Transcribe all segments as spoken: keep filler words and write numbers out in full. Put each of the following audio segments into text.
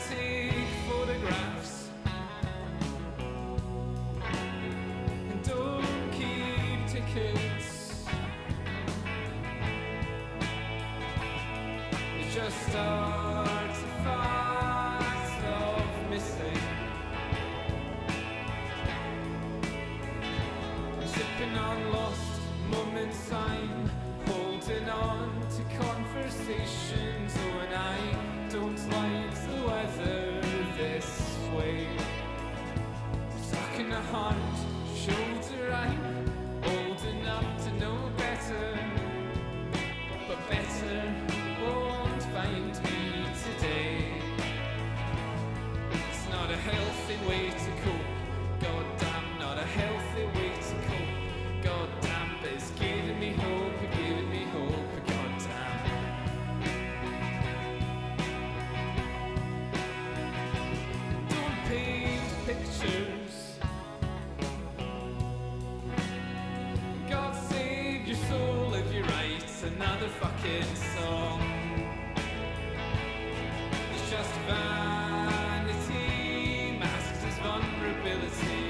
take photographs, and don't keep tickets. You just start to find stuff missing. I'm sipping on lost moments, I'm holding on to conversations. Oh, and I don't like the weather this way. Stuck in a hard shoulder, I'm old enough to know better, but better won't find me today. It's not a healthy way to cope. Goddamn, not a healthy way to cope. Goddamn, but it's giving me hope, you're giving me hope. Goddamn. Don't paint pictures. God save your soul if you write another fucking song. It's just vanity masked as vulnerability.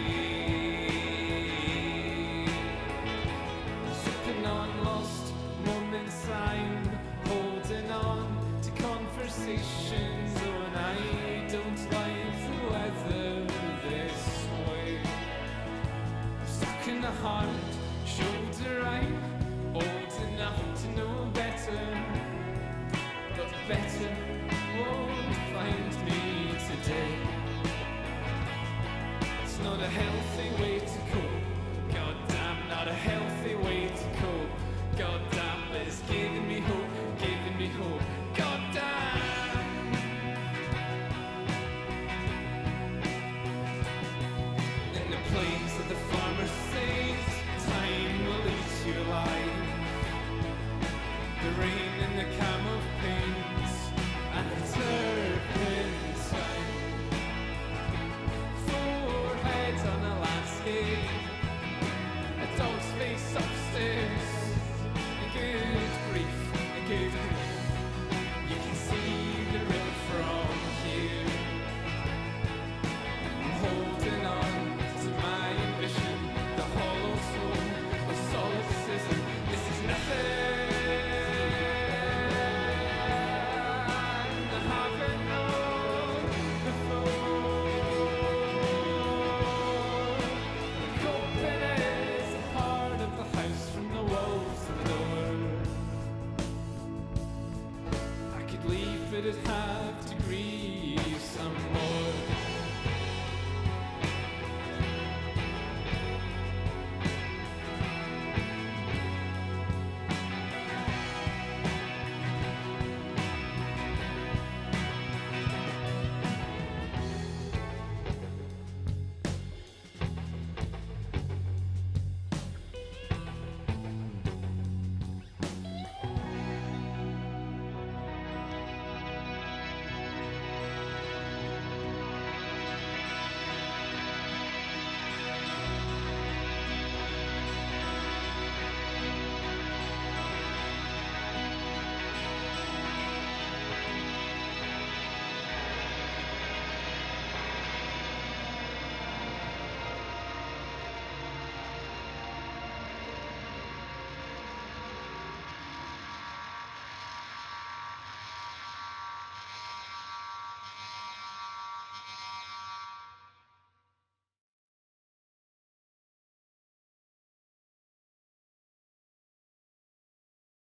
Sipping on lost moments, I'm holding on to conversations. Oh, and I don't like the weather this way. I'm stuck in a hard shoulder, I'm old enough to know better, but better won't find me today. It's not a healthy way to cope.